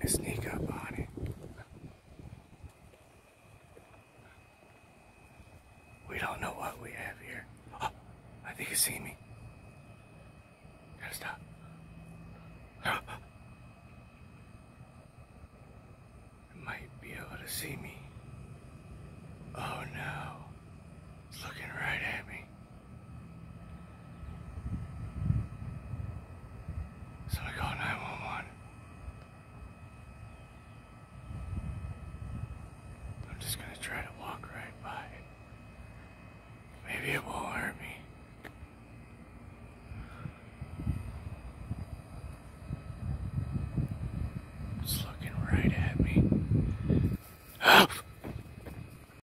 to sneak up on it. We don't know what we have here. Oh, I think it see me. Gotta stop. It might be able to see me. Oh no. It's looking right at me. So I call 911. I'm just gonna try to walk right by it. Maybe it won't hurt me. It's looking right at me.